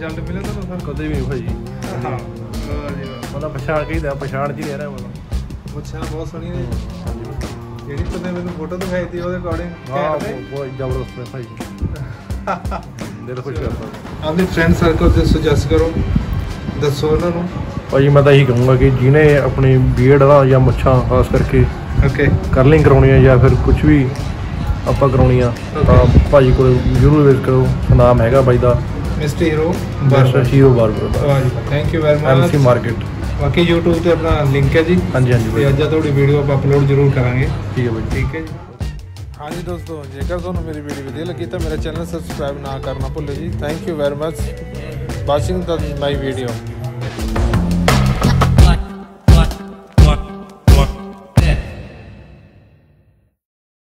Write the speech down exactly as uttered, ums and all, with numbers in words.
Result मिले तो sir? कदे भी भाई। हाँ मतलब पछाण के ही पछाण च ही रह रहा मतलब मुच्छां बहुत सोहनी ने ਜਿਹੜੀ ਤੁਨੇ ਮੈਨੂੰ ਫੋਟੋ ਦਿਖਾਈ ਸੀ ਉਹਦੇ ਅਕੋਰਡਿੰਗ ਹਾਂ ਬਹੁਤ ਜ਼ਬਰਦਸਤ ਹੈ ਭਾਈ ਦਿਲ ਖੁਸ਼ ਕਰਦਾ ਆਪਣੇ ਫਰੈਂਡ ਸਰਕਲ ਤੇ ਸੁਜੈਸਟ ਕਰੋ ਦੱਸੋ ਉਹਨਾਂ ਨੂੰ ਭਾਈ ਮੈਂ ਤਾਂ ਇਹੀ ਕਹੂੰਗਾ ਕਿ ਜਿਹਨੇ ਆਪਣੀ ਬੀਅਰਡ ਦਾ ਜਾਂ ਮੁੱਛਾਂ ਖਾਸ ਕਰਕੇ ਓਕੇ ਕਰਲਿੰਗ ਕਰਾਉਣੀ ਹੈ ਜਾਂ ਫਿਰ ਕੁਝ ਵੀ ਆਪਾਂ ਕਰਾਉਣੀ ਆ ਤਾਂ ਭਾਈ ਕੋਲ ਜ਼ਰੂਰ ਵਿਜ਼ਿਟ ਕਰੋ ਨਾਮ ਹੈਗਾ ਬਾਈ ਦਾ mister hero mister hero barber ਵਾਹ ਜੀ thank you very much MC market ਬਾਕੀ YouTube ਤੇ ਆਪਣਾ ਲਿੰਕ ਹੈ ਜੀ ਹਾਂਜੀ ਹਾਂਜੀ ਤੇ ਅੱਜ ਤੁਹਾਡੀ ਵੀਡੀਓ ਆਪਾਂ ਅਪਲੋਡ ਜ਼ਰੂਰ ਕਰਾਂਗੇ ਠੀਕ ਹੈ ਬਾਈ ਠੀਕ ਹੈ ਜੀ ਹਾਂਜੀ ਦੋਸਤੋ ਜੇਕਰ ਤੁਹਾਨੂੰ ਮੇਰੀ ਵੀਡੀਓ ਵਧੀਆ ਲੱਗੀ ਤਾਂ ਮੇਰਾ ਚੈਨਲ ਸਬਸਕ੍ਰਾਈਬ ਨਾ ਕਰਨਾ ਭੁੱਲੋ ਜੀ thank you very much watching the my video